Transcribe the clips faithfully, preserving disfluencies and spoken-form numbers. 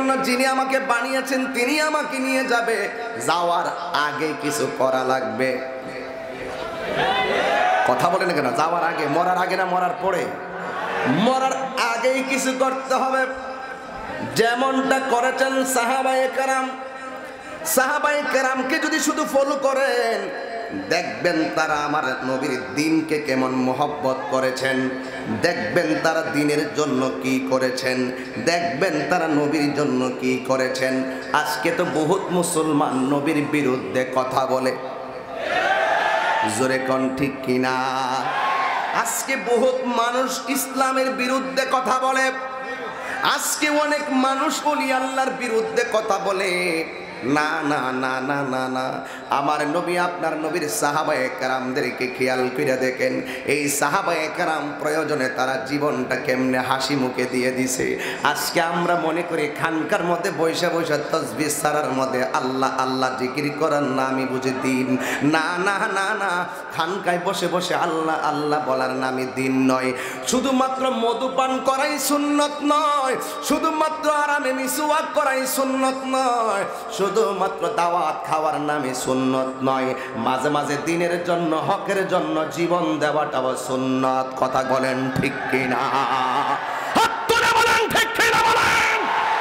জন্য যিনি আমাকে বানিয়েছেন তিনি আমাকে নিয়ে যাবে, যাওয়ার আগে কিছু করা লাগবে। কথা বলে না কেন? যাওয়ার আগে, মরার আগে না মরার পরে? মরার আগেই কিছু করতে হবে। যেমনটা করেছেন সাহাবায়ে কেরাম। সাহাবায়ে কেরামকে যদি শুধু ফলো করেন, দেখবেন তারা আমার নবীর দ্বীনকে কেমন মহব্বত করেছেন, দেখবেন তারা দ্বীনের জন্য কি করেছেন, দেখবেন তারা নবীর জন্য কি করেছেন। আজকে তো বহুত মুসলমান নবীর বিরুদ্ধে কথা বলে, জোরে কোন ঠিক কিনা? আজকে বহুত মানুষ ইসলামের বিরুদ্ধে কথা বলে, আজকে অনেক মানুষ ওলি আল্লাহর বিরুদ্ধে কথা বলে। না না না না না না, আমার নবী আপনার নবীর সাহাবায়ে কেরামদেরকে খেয়াল করে দেখেন। এই সাহাবায়ে কেরাম প্রয়োজনে তারা জীবনটা কেমনে হাসি মুখে দিয়ে দিছে। আজকে আমরা মনে করি খানকার মধ্যে বৈশা বৈশা তাসবিহ সারার মধ্যে আল্লাহ আল্লাহ জিকির করার নামই বুঝে দিন। না না না না, খানকায় বসে বসে আল্লাহ আল্লাহ বলার নামই দিন নয়। শুধুমাত্র মধুপান করাই সুন্নত নয়, শুধুমাত্র আরামে মিসওয়াক করাই সুন্নত নয়, শুধুমাত্র দাওয়াত খাওয়ার নামে সুন্নত নয়, মাঝে মাঝে দিনের জন্য হকের জন্য জীবন দেওয়াটাও সুন্নত। কথা বলেন ঠিক কিনা? হাত তুলে বলেন ঠিক কিনা বলেন।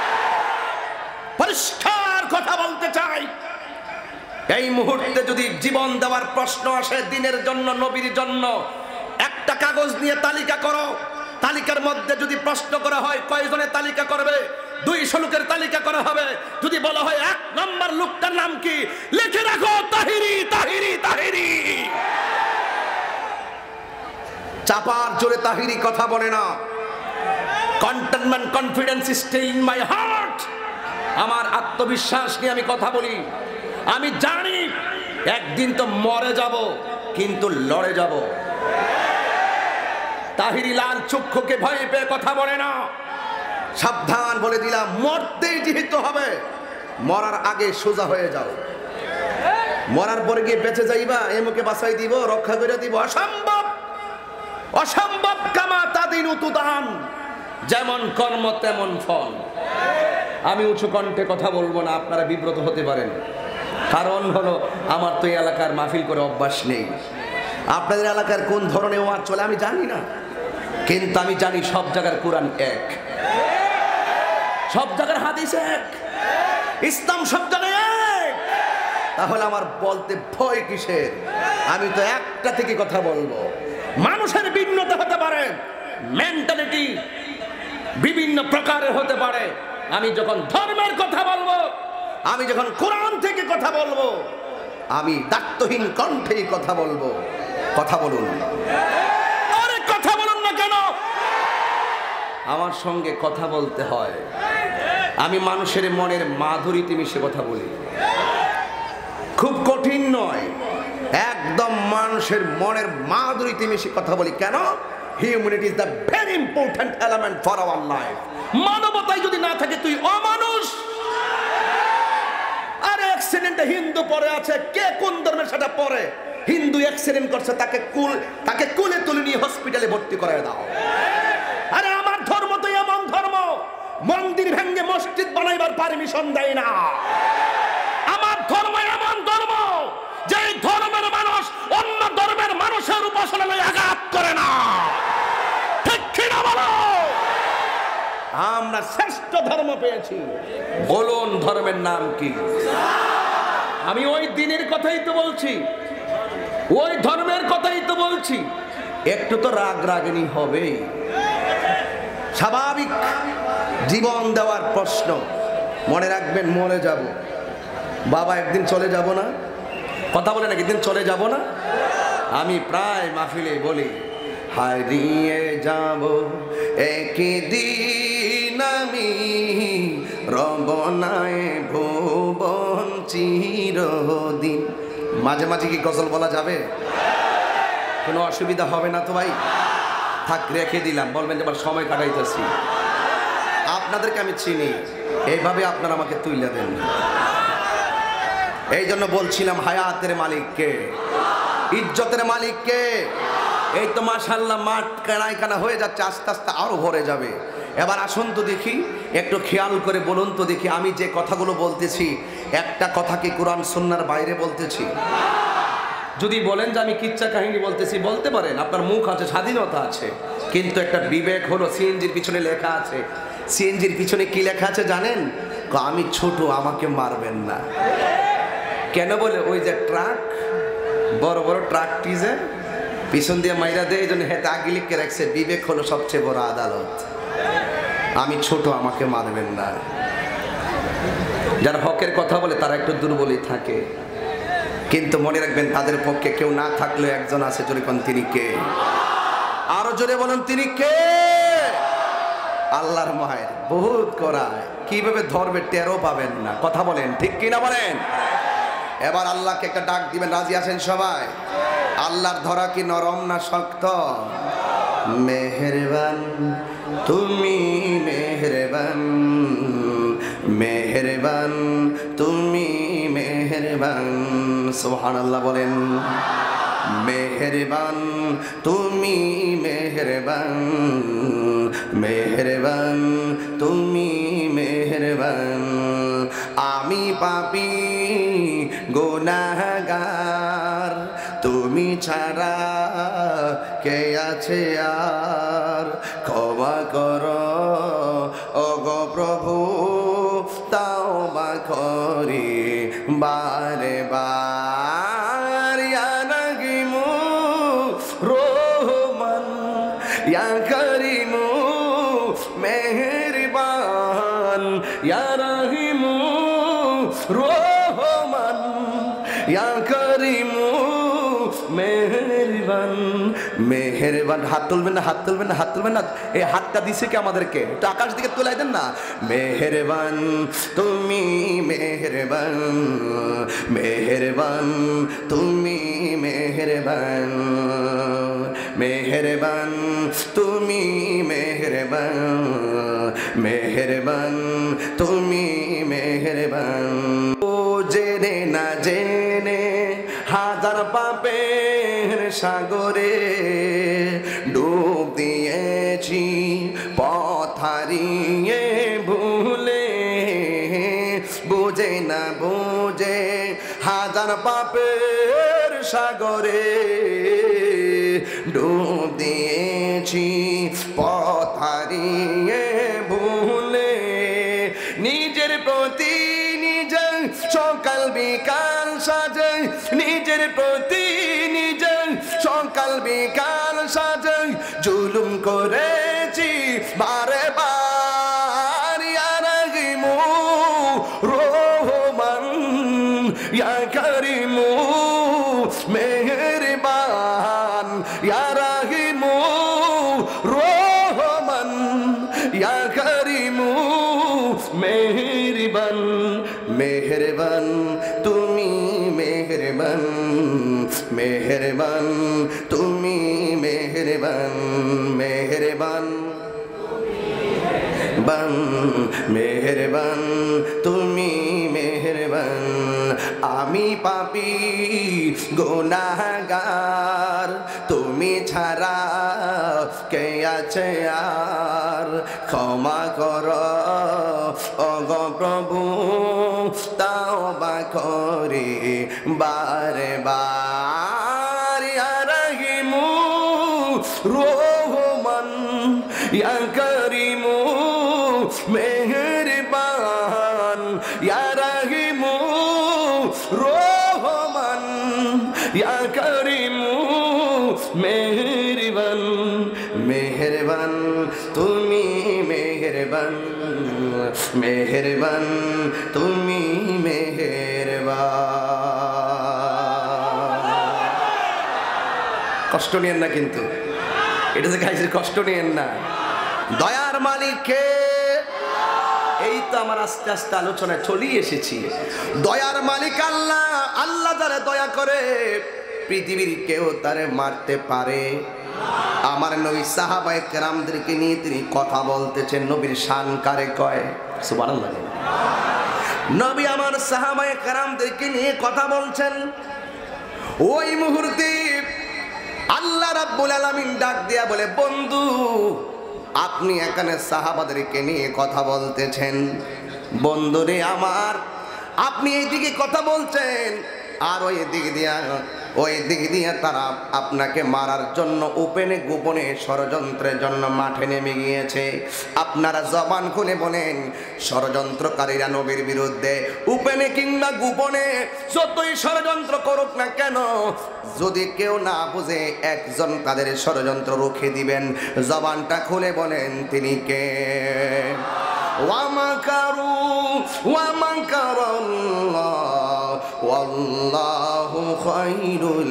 পরিষ্কার কথা বলতে চাই, এই মুহূর্তে যদি জীবন দেওয়ার প্রশ্ন আসে দিনের জন্য নবীর জন্য, একটা কাগজ নিয়ে তালিকা করো। তালিকার মধ্যে যদি প্রশ্ন করা হয় কয়জনের তালিকা করবে? দুইশো লোকের তালিকা করা হবে। যদি বলা হয় এক নম্বর লোকটার নাম কি, লিখে রাখো তাহিরি তাহিরি তাহিরি। চাপার জোরে তাহিরি কথা বলে না। Containment confidence still in my heart. আমার আত্মবিশ্বাস নিয়ে আমি কথা বলি। আমি জানি একদিন তো মরে যাব, কিন্তু লড়ে যাব। তাহিরি লাল চক্ষুকে ভয় পেয়ে কথা বলে না। সাবধান বলে দিলাম, মরতেই যেহেতু হবে, মরার আগে সোজা হয়ে যাও। মরার পরে গিয়ে বেঁচে যাইবা, এমকে বাঁচাই দিব, রক্ষা করে দিব, অসম্ভব। অসম্ভব। কামা তাদিনু তুদান, যেমন কর্ম তেমন ফল। আমি উঁচু কণ্ঠে কথা বলবো না, আপনারা বিব্রত হতে পারেন। কারণ হলো আমার তো এই এলাকার মাহফিল করে অভ্যাস নেই। আপনাদের এলাকার কোন ধরনের ওয়াজ চলে আমি জানি না, কিন্তু আমি জানি সব জায়গার কোরআন এক, সব জায়গার হাদিস এক, ইসলাম সব জায়গায় এক। তাহলে আমার বলতে ভয় কিসের? আমি তো একটা থেকে কথা বলবো। মানুষের ভিন্নতা হতে পারে, মেন্টালিটি বিভিন্ন প্রকারের হতে পারে। আমি যখন ধর্মের কথা বলবো, আমি যখন কোরআন থেকে কথা বলবো, আমি দায়িত্বহীন কণ্ঠেই কথা বলবো। কথা বলুন। আরে কথা বলুন না কেন? আমার সঙ্গে কথা বলতে হয়। আমি মানুষের মনের মাধুরীতে মিশে কথা বলি, খুব কঠিন নয়, একদম মানুষের মনের মাধুরীতে মিশে কথা বলি। কেন? Humanity is the very important element for our life. মানবতাই যদি না থাকে তুই অমানুষ। আরে অ্যাক্সিডেন্টে হিন্দু পড়ে আছে, কে কোন ধর্মের সেটা পড়ে? হিন্দু অ্যাক্সিডেন্ট করছে, তাকে কুল তাকে কুলে তুলে নিয়ে হসপিটালে ভর্তি করায় দাও। আরে আমার ধর্ম তো এমন ধর্ম, মন্দির ভেঙে মসজিদ বানাইবার পারমিশন দেয় না। আমার ধর্ম এমন ধর্ম, যে ধর্মের মানুষ অন্য ধর্মের মানুষের উপাসনায় আঘাত করে না। ঠিক কিনা বলো? আমরা শ্রেষ্ঠ ধর্ম পেয়েছি। বলুন ধর্মের নাম কি? আমি ওই দিনের কথাই তো বলছি, ওই ধর্মের কথাই তো বলছি। একটু তো রাগ রাগিনী হবেই, স্বাভাবিক। জীবন দেওয়ার প্রশ্ন। মনে রাখবেন, মরে যাব। বাবা একদিন চলে যাব না? কথা বলে না, একদিন চলে যাব না? আমি প্রায় মাহফিলে বলি, হারিয়ে যাব একদিন আমি, রবনায় ভুবন চিরদিন। মাঝে মাঝে কি গজল বলা যাবে? কোনো অসুবিধা হবে না তো ভাই? থাক, রেখে দিলাম। বলবেন যে আবার সময় কাটাইতেছি। আপনাদেরকে আমি চিনি, এইভাবে আপনারা আমাকে তুইলা দেন। এই জন্য বলছিলাম, হায়াতের মালিককে, ইজ্জতের মালিককে। এই তো মাশাআল্লাহ মাঠ কানায় কানা হয়ে যাচ্ছে, আস্তে আস্তে আরো ভরে যাবে। এবার আসুন তো দেখি একটু খেয়াল করে বলুন তো দেখি, আমি যে কথাগুলো বলতেছি একটা কথা কি কোরআন সুন্নাহর বাইরে বলতেছি? যদি বলেন যে আমি কিচ্ছা কাহিনী বলতেছি, বলতে পারেন, আপনার মুখ আছে, স্বাধীনতা আছে, কিন্তু একটা বিবেক হলো। সিএনজির পিছনে লেখা আছে, সিএনজির পিছনে কি লেখা আছে জানেন? আমি ছোট, আমাকে মারবেন না। কেন বলে? ওই যে ট্রাক, বড় বড় ট্রাকটি যে পিছন দিয়ে মাইরা দেয়, এই জন্য হেতে আগে লিখে রাখছে বিবেক হলো সবচেয়ে বড় আদালত। আমি ছোট, আমাকে মারবেন না। যারা হকের কথা বলে তারা একটু দুর্বলই থাকে, কিন্তু মনে রাখবেন তাদের পক্ষে কেউ না থাকলেও একজন আছে। জোরে কোন তিনি কে? আরো জোরে বলেন তিনি কে? আল্লাহর মায়ের বহুত করায়, কিভাবে ধরবে টেরও পাবেন না। কথা বলেন ঠিক কিনা বলেন? এবার আল্লাহকে একটা ডাক দিবেন, রাজি আছেন সবাই? আল্লাহর ধরা কি নরম না শক্ত? মেহেরবান তুমি, মেহেরবান, মেহেরবান তুমি, মেহেরবান। সুবহানাল্লাহ বলেন। মেহেরবান তুমি, মেহেরবান, মেহেরবান তুমি, মেহেরবান। আমি পাপী গুনাহগার, তুমি ছাড়া কে আছে আর? ক্ষমা করো ওগো প্রভু, তাওবা করি বারে বার। ইয়া রহিমু রহমান, ইয়া করিমু মেহেরবান, ইয়া রহিমু রহমান, ইয়া করিমু মেহেরবান। মেহেরবান। হাত তুলবেন না, হাত তুলবেন না, হাত তুলবেন না। এই হাতটা দিছে কি আমাদেরকে? একটু আকাশ দিকে তোলাই দেন না। মেহেরবান তুমি, মেহেরবান, মেহেরবান তুমি, মেহেরবান, মেহেরবান তুমি, মেহেরবান, মেহেরবান তুমি, মেহেরবান। ও জেনে না জেনে হাজার পাপের সাগরে ডুব দিয়েছি, পথ হারিয়ে ভুলে। বুঝে না বুঝে হাজার পাপের সাগরে ডুব দিয়েছি, পথ হারিয়ে ভুলে। নিজের প্রতি নিজে সকাল বিকাল সাজে, নিজের প্রতি নিজে সকাল বিকাল সাজে জুলুম করেছি বারে বার। ইয়া রহিমু রহমান, ইয়া করিমু মেহেরবান, ইয়া রহিমু রহমান, ইয়া করিমু মেহেরবান। মেহেরবান তুমি, মেহেরবান, মেহেরবান তুমি, মেহেরবান, মেহেরবান বান, মেহেরবান তুমি, মেহেরবান। আমি পাপী গুনাহগার, তুমি ছাড়া কে আছে আর? ক্ষমা করো ওগো প্রভু, তাওবা করি বারে বার। ইয়া রহিমু রহমান, ইয়া করিমু মেহেরবান, ইয়া রহিমু রহমান, ইয়া করিমু মেহেরবান। মেহেরবান তুমি, মেহেরবান, মেহেরবান তুমি, মেহেরবান। কষ্ট নিয়েন না কিন্তু, এটা যে খাইছে, কষ্ট নিয়েন না। দয়ার মালিক কে? এই তো আমার আস্তে আস্তে আলোচনায় চলেই এসেছি। দয়ার মালিক আল্লাহ। আল্লাহ যারা দয়া করে পৃথিবীর কেউ তারে মারতে পারে? আমার নবী সাহাবায়ে কেরামদেরকে নিয়ে তিনি কথা বলতেছেন। নবীর শান কারে কয়? সুবহানাল্লাহ। নবী আমার সাহাবায়ে কেরামদেরকে নিয়ে কথা বলছেন। ওই মুহূর্তে আল্লাহ রাব্বুল আলামিন ডাক দিয়া বলে, বন্ধু আপনি এখানে সাহাবাদেরকে নিয়ে কথা বলতেছেন। বন্ধুরে আমার, আপনি এইদিকে কথা বলছেন আর ওই দিক দিয়া ওই দিক দিয়ে তারা আপনাকে মারার জন্য উপেনে গোপনে ষড়যন্ত্রের জন্য মাঠে নেমে গিয়েছে। আপনারা জবান খুলে বলেন, ষড়যন্ত্রকারীরা নবীর বিরুদ্ধে উপেনে কিংবা গোপনে যতই ষড়যন্ত্র করুক না কেন, যদি কেউ না বুঝে একজন তাদের ষড়যন্ত্র রুখে দিবেন। জবানটা খুলে বলেন, তিনি কে? ওয়ামাকারু ওয়ামাকারাল্লাহ ওয়াল্লাহু খায়রুল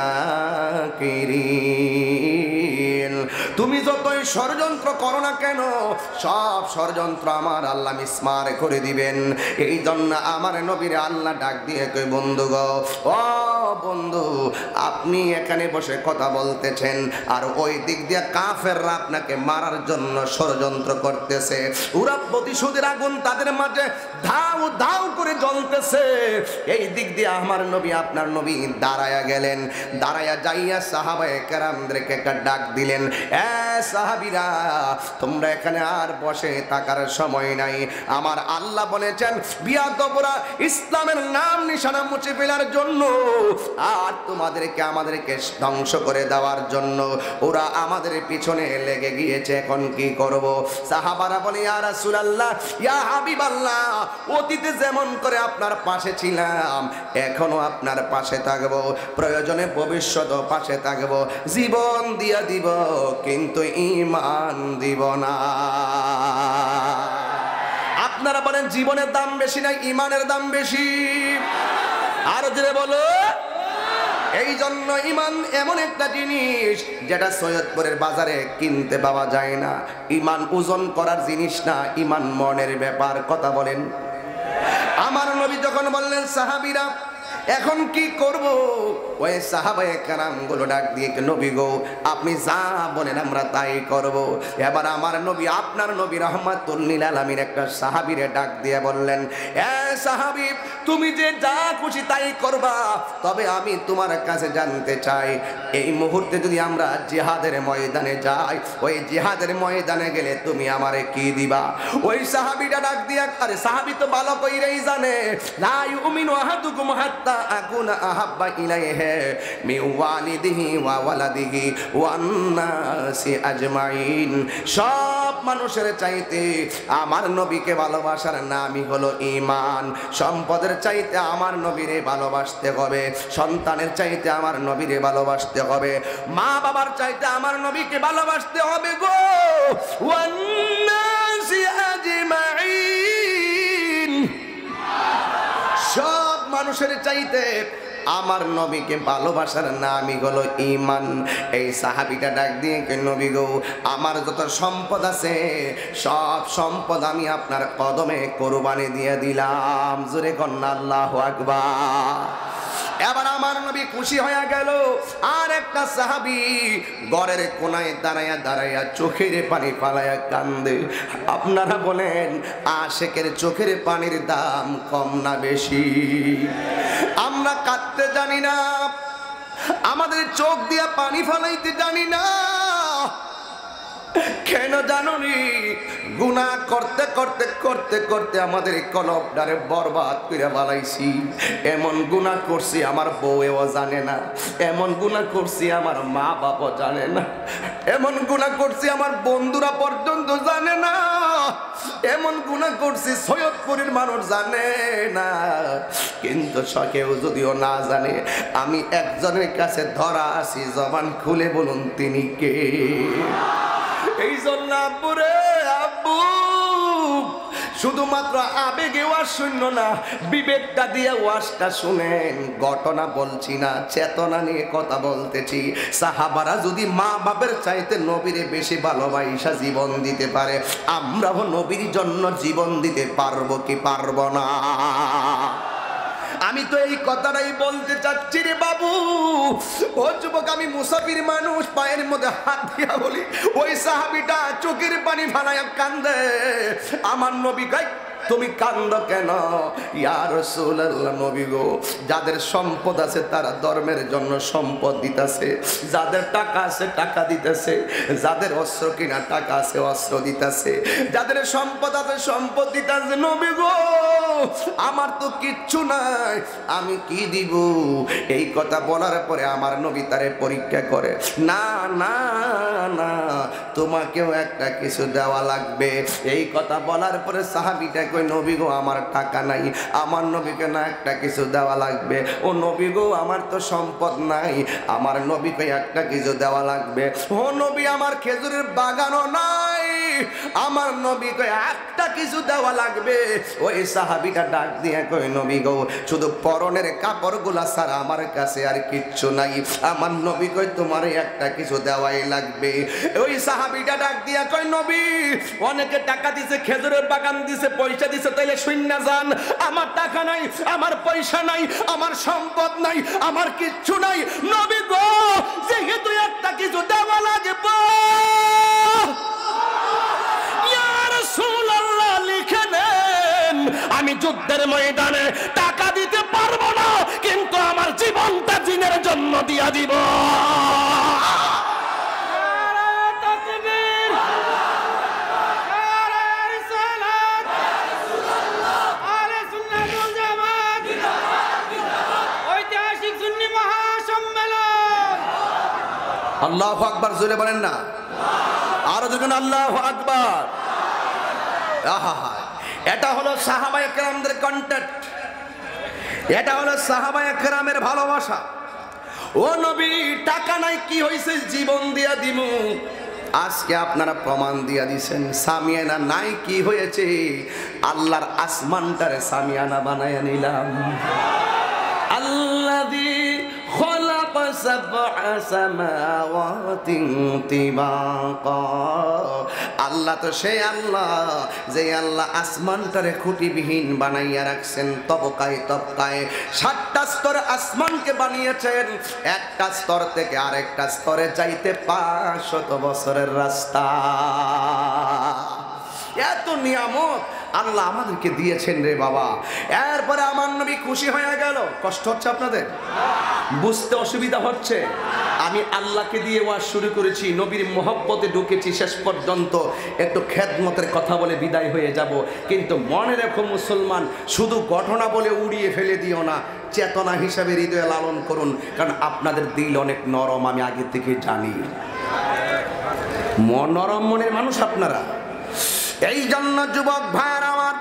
মাকিরিন। তুমি যতই ষড়যন্ত্র করো না কেন, সব ষড়যন্ত্র আমার আল্লাহ মিসমার করে দিবেন। এই জন্য আমার নবীর আল্লাহ ডাক দিয়ে কই, বন্ধু গো, ও বন্ধু, আপনি এখানে বসে কথা বলতেছেন আর ওই দিক দিয়ে কাফেররা আপনাকে মারার জন্য ষড়যন্ত্র করতেছে। ওরা প্রতিশোধের আগুন তাদের মাঝে ধাউ ধাউ করে জ্বলতেছে। এই দিক দিয়ে আমার নবী, আপনার নবী দাঁড়ায়া গেলেন। দাঁড়ায়া যাইয়া সাহাবায়ে কেরামদেরকে একটা ডাক দিলেন, এ সাহাবীরা, তোমরা এখানে আর বসে থাকার সময় নাই। আমার আল্লাহ বলেছেন, বিয়াদবরা ইসলামের নাম নিশানা মুছে ফেলার জন্য আর তোমাদেরকে আমাদেরকে ধ্বংস করে দেওয়ার জন্য ওরা আমাদের পিছনে লেগে গিয়েছে। এখন কি করব? সাহাবারা বলে, ইয়া রাসূলুল্লাহ, ইয়া হাবিবাল্লাহ, অতীতে যেমন করে আপনার পাশে ছিলাম এখনো আপনার পাশে থাকবো, প্রয়োজনে ভবিষ্যতেও পাশে থাকবো, জীবন দিয়া দিব কিন্তু ঈমান দিব না। আপনারা বলেন জীবনের দাম বেশি না ঈমানের দাম বেশি? আর জোরে বলো। এই জন্য ঈমান এমন একটা জিনিস যেটা সৈয়দপুরের বাজারে কিনতে পাওয়া যায় না। ঈমান ওজন করার জিনিস না, ঈমান মনের ব্যাপার। কথা বলেন। আমার নবী যখন বললেন, সাহাবীরা এখন কি করব? ওই সাহাবায়ে কেরাম গুলো ডাক দিয়ে, নবী গো, আপনি যা বলেন আমরা তাই করব। এবার আমার নবী, আপনার নবী রাহমাতুল লিল আলামিন একটা সাহাবীরে ডাক দিয়ে বললেন, এ সাহাবী, তুমি যে যা খুশি তাই করবা, তবে আমি তোমার কাছে জানতে চাই, এই মুহূর্তে যদি আমরা জিহাদের ময়দানে যাই, ওই জিহাদের ময়দানে গেলে তুমি আমারে কি দিবা? ওই সাহাবীটা ডাক দিয়া, আরে সাহাবী তো ভালো কইরাই জানে, লা ইউমিনু আহাদুকুম হাত্তা আকুনা আহাব্বা ইলাইহি মিন ওয়ালিদিহি ওয়া ওয়ালাদিহি ওয়ান নাসি আজমাইন। সব মানুষের চাইতে আমার নবীকে ভালোবাসার নামই হলো ঈমান। সম্পদের চাইতে আমার নবীরে ভালোবাসতে হবে, সন্তানের চাইতে আমার নবীরে ভালোবাসতে হবে, মা বাবার চাইতে আমার নবীকে ভালোবাসতে হবে গো। ওয়ান নাসি আজমাইন, সব মানুষের চাইতে আমার নবীকে ভালোবাসার নামই হলো ঈমান। এই সাহাবীটা ডাক দিয়ে, নবী গো, আমার যত সম্পদ আছে সব সম্পদ আমি আপনার কদমে কোরবানি দিয়ে দিলাম। জোরে কন্যা আল্লাহু আকবার। এবার আমার নবী খুশি হয়ে গেল। আর একটা সাহাবী ঘরের কোনায় দাঁড়ায়া দাঁড়ায়া চোখের পানি ফালায়া কান্দে। আপনারা বলেন, আশেকের চোখের পানির দাম কম না বেশি? আমরা কাঁদতে জানি না, আমাদের চোখ দিয়া পানি ফালাইতে জানি না। কেন জানুনি? গুনাহ করতে করতে করতে করতে আমাদের কলবটারে বরবাদ করে বানাইছি। এমন গুনাহ করছি আমার বউও জানে না, এমন গুনাহ করছি আমার মা বাবা জানে না, এমন গুনাহ করছি আমার বন্ধুরা পর্যন্ত জানে না, এমন গুনাহ করছি সৈয়দপুরের মানুষ জানে না। কিন্তু কেউ যদিও না জানে, আমি একজনের কাছে ধরা আছি, জবান খুলে বলুন তিনি কে? এই জন্য আব্বু রে, আব্বু, শুধুমাত্র আবেগে ওয়াজ শূন্য না, বিবেকটা দিয়ে ওয়াজটা শুনেন। ঘটনা বলছি না, চেতনা নিয়ে কথা বলতেছি। সাহাবারা যদি মা বাপের চাইতে নবীরে বেশি ভালোবাসা জীবন দিতে পারে, আমরাও নবীর জন্য জীবন দিতে পারবো কি পারবো না? আমি তো এই কথাটাই বলতে চাচ্ছি রে বাবু। ও যুবক, আমি মুসাফির মানুষ, পায়ের মধ্যে হাত দিয়া বলি, ওই সাহাবীটা চোখের পানি ফালায়া কান্দে। আমার নবী গাই তুমি কান্দো কেন? ইয়া রাসূলুল্লাহ, নবী গো, যাদের সম্পদ আছে তারা ধর্মের জন্য সম্পদ দিতেছে, যাদের টাকা আছে টাকা দিতেছে, যাদের অস্ত্র কিনা টাকা আছে অস্ত্র দিতেছে, যাদের সম্পদ আছে সম্পদ দিতেছে। নবী গো, আমার তো কিচ্ছু নাই, আমি কি দিব? এই কথা বলার পরে আমার নবী তারে পরীক্ষা করে, না না না, তোমাকেও একটা কিছু দেওয়া লাগবে। এই কথা বলার পরে সাহাবীটা কই, নবী গো, আমার টাকা নাই। আমার নবীকে না একটা কিছু দেওয়া লাগবে। ও নবী গো, আমার তো সম্পদ নাই। আমার নবীকে একটা কিছু দেওয়া লাগবে। ও নবী, আমার খেজুরের বাগানও নাই। আমার নবীকে একটা কিছু দেওয়া লাগবে। ওই সাহাবীটা ডাক দিয়ে কই, নবী গো, শুধু পরনের কাপড়গুলা ছাড়া আমার কাছে আর কিচ্ছু নাই। আমার নবী কই, তোমার একটা কিছু দেওয়াই লাগবে। ওই সাহাবীটা ডাক দিয়া কই, নবী, অনেকে টাকা দিছে, খেজুরের বাগান দিছে, পয়সা দিছে, তাইলে শূন্য যান। আমার টাকা নাই, আমার পয়সা নাই, আমার সম্পদ নাই, আমার কিচ্ছু নাই। নবী গো, যেহেতু একটা কিছু দেওয়া লাগবে, ইয়া রাসূলুল্লাহ, লিখে নেন, আমি যুদ্ধের ময়দানে টাকা দিতে পারবো না, কিন্তু আমার জীবনটা জিনের জন্য দিয়া দিব। আল্লাহু আকবার, জোরে বলেন না, আরো দেখুন, আল্লাহু আকবার। আহা, এটা হলো সাহাবায়ে কেরামদের কন্ট্যাক্ট, এটা হলো সাহাবায়ে কেরামের ভালোবাসা। ও নবী, টাকা নাই, কি হইছে? জীবন দিয়া দিমু। আজকে আপনারা প্রমাণ দিয়া দিছেন। সামিয়ানা নাই, কি হয়েছে? আল্লাহর আসমানটারে সামিয়ানা বানায়া নিলাম। আল্লাযী খালাকা সাবআ সামাওয়াতিন তিবাকা, আল্লাহ তো সেই আল্লাহ যে আল্লাহ আসমানটারে খুঁটিবিহীন বানাইয়া রাখছেন, তবকায় তবকায় সাতটা স্তরে আসমানকে বানিয়েছেন। একটা স্তর থেকে আরেকটা স্তরে যাইতে পাঁচশত বছরের রাস্তা। এত নিয়ামত আল্লাহ আমাদেরকে দিয়েছেন রে বাবা। এরপরে আমার নবী খুশি হয়ে গেল। কষ্ট হচ্ছে আপনাদের? বুঝতে অসুবিধা হচ্ছে? আমি আল্লাহকে দিয়ে ওয়াজ শুরু করেছি, নবীর মহব্বতে ঢুকেছি, শেষ পর্যন্ত একটু খেদমতের কথা বলে বিদায় হয়ে যাব। কিন্তু মনে রেখো মুসলমান, শুধু ঘটনা বলে উড়িয়ে ফেলে দিও না, চেতনা হিসাবে হৃদয়ে লালন করুন, কারণ আপনাদের দিল অনেক নরম, আমি আগে থেকে জানি। নরম মনের মানুষ আপনারা। এই জন্য যুবক ভাইয়ের আমার,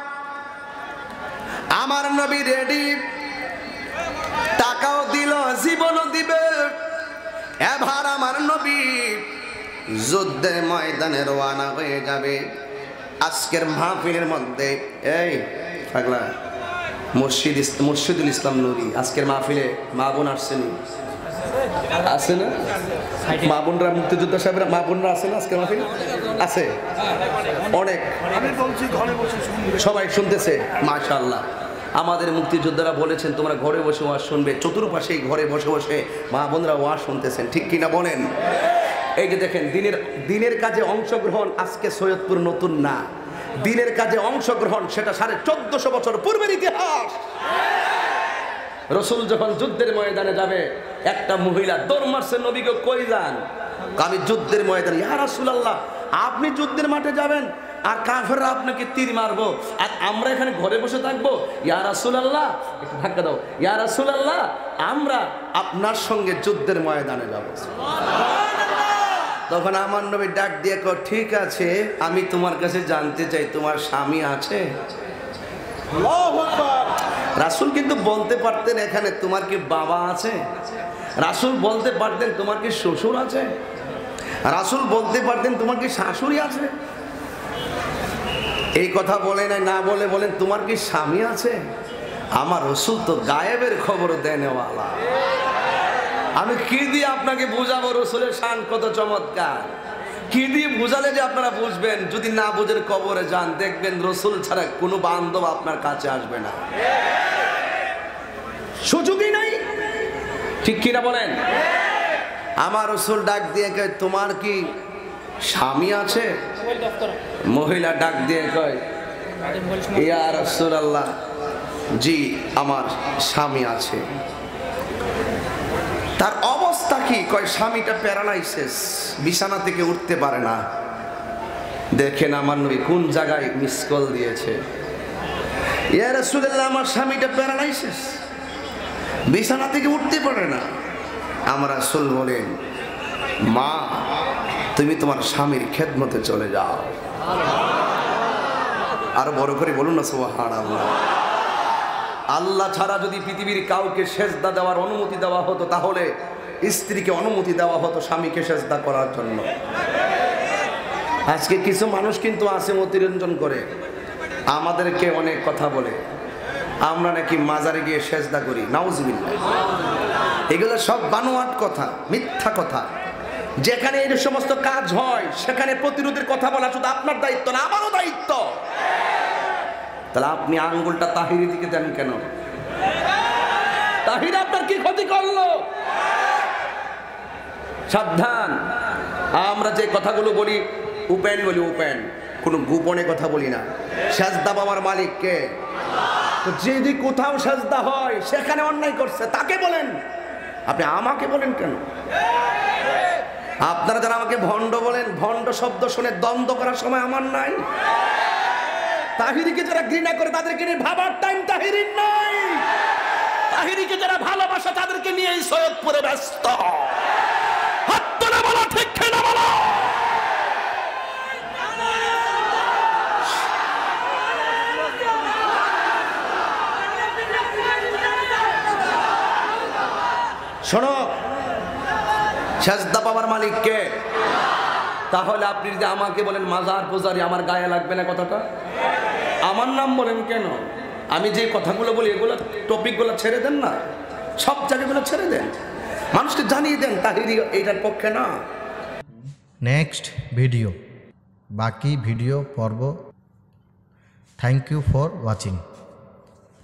আমার নবী রেডি, টাকাও দিল, জীবনও দিবে। এবার আমার নবী যুদ্ধের ময়দানে রওনা হয়ে যাবে। আজকের মাহফিলের মধ্যে, এই পাগলা মুর্শিদ মুর্শিদুল ইসলাম নুরি, আজকের মাহফিলে মা বোন আসছেনি? আছে না? মা বোনরা, মুক্তিযোদ্ধা সাহেবরা, মা বোনরা আছে না আজকের মাহফিলে? আছে অনেক, সবাই শুনতেছে, মাশাআল্লাহ। আমাদের মুক্তিযোদ্ধারা বলেছেন তোমরা ঘরে বসে ওয়াজ শুনবে, চতুর্পাশেই ঘরে বসে বসে মা বোনরা ওয়াজ শুনতেছেন, ঠিক কিনা বলেন? এই যে দেখেন, দিনের দিনের কাজে অংশগ্রহণ আজকে সৈয়দপুর নতুন না, দিনের কাজে অংশগ্রহণ সেটা সাড়ে চোদ্দশো বছর পূর্বের ইতিহাস। রসুল যখন যুদ্ধের ময়দানে যাবে, একটা মহিলা দৌড় মারছে, নবীকে কই যান? আমি যুদ্ধের ময়দানে। ইয়া রাসূলুল্লাহ, আপনি যুদ্ধের মাঠে যাবেন আর কাফেররা আপনাকে তীর মারবো, আর আমরা এখানে ঘরে বসে থাকবো? ইয়া রাসূলুল্লাহ, একটু ধাক্কা দাও। ইয়া রাসূলুল্লাহ, আমরা আপনার সঙ্গে যুদ্ধের ময়দানে যাব। তখন আমার নবী ডাক দিয়ে কো, ঠিক আছে, আমি তোমার কাছে জানতে চাই তোমার স্বামী আছে? আল্লাহু আকবার। রাসূল কিন্তু বলতে পারতেন এখানে তোমার কি বাবা আছে, রাসূল বলতে পারতেন তোমার কি শ্বশুর আছে, রাসূল বলতে পারতেন তোমার কি শাশুড়ি আছে। এই কথা বলে নাই, না বলে বলেন তোমার কি স্বামী আছে? আমার রসুল তো গায়েবের খবর দেনেওয়ালা। আমি কি দিয়ে আপনাকে বুঝাবো রসুলের শান কত চমৎকার? কি দিয়ে বুঝালে যে আপনারা বুঝবেন? যদি না বুঝেন কবরে যান, দেখবেন রসুল ছাড়া কোনো বান্ধব আপনার কাছে আসবে না, সুযোগই নাই, ঠিক কিনা বলেন? আমার রসুল ডাক দিয়ে কয়, তোমার কি স্বামী আছে? মহিলা ডাক দিয়ে কয়, ইয়া রাসূলুল্লাহ, জি আমার স্বামী আছে। তার অবস্থা কি? কয় স্বামীটা প্যারালাইসিস, বিছানা থেকে উঠতে পারে না। দেখেন আমার নবী কোন জায়গায় মিস কল দিয়েছে। ইয়া রাসূলুল্লাহ, আমার স্বামীটা প্যারালাইসিস, বিছানা থেকে উঠতে পারে না। আমার রাসূল বলেন, মা তুমি তোমার স্বামীর খেদমতে চলে যাও। আর বড় করে বলুন না সুবহানাল্লাহ। আল্লাহ ছাড়া যদি পৃথিবীর কাউকে সেজদা দেওয়ার অনুমতি দেওয়া হতো, তাহলে স্ত্রীকে অনুমতি দেওয়া হতো স্বামীকে সেজদা করার জন্য। আজকে কিছু মানুষ কিন্তু আছে মতিরঞ্জন করে, আমাদেরকে অনেক কথা বলে, আমরা নাকি মাজারে গিয়ে সেজদা করি। নাউজুবিল্লাহ। এগুলো সব বানোয়াট কথা, মিথ্যা কথা। যেখানে এই সমস্ত কাজ হয় সেখানে প্রতিরোধের কথা বলা শুধু আপনার দায়িত্ব না, আমারও দায়িত্ব। তাহলে আপনি আঙ্গুলটা তাহিরের দিকে দেন কেন? তাহির আপনার কি ক্ষতি করলো? সাবধান। আমরা যে কথাগুলো বলি ওপেন বলি, ওপেন, কোনো গোপনে কথা বলি না। সেজদা পাওয়ার মালিক কে? তো যদি কোথাও সেজদা হয় সেখানে অন্যায় করছে তাকে বলেন, আপনি আমাকে বলেন কেন? আপনারা যারা আমাকে ভণ্ড বলেন, ভণ্ড শব্দ শুনে দ্বন্দ্ব করার সময় আমার নাই। তাহিরিকে যারা ঘৃণা করে তাদেরকে নিয়ে ভাবার টাইম তাহিরির নাই। তাহিরিকে যারা ভালোবাসে তাদেরকে নিয়েই সৈয়দপুরে ব্যস্ত। হাত তুলে বলো ঠিক কিনা বলো। শোনো, সেজদা পাওয়ার মালিক কে? তাহলে আপনি যদি আমাকে বলেন মাজার পূজারি, আমার গায়ে লাগবে না কথাটা? আমার নাম বলেন কেন? আমি যে কথাগুলো বলি এগুলো টপিকগুলো ছেড়ে দেন না, সব জায়গাগুলো ছেড়ে দেন, মানুষকে জানিয়ে দেন তাহিরি এইটার পক্ষে না। নেক্সট ভিডিও, বাকি ভিডিও পর্ব। Thank you for watching.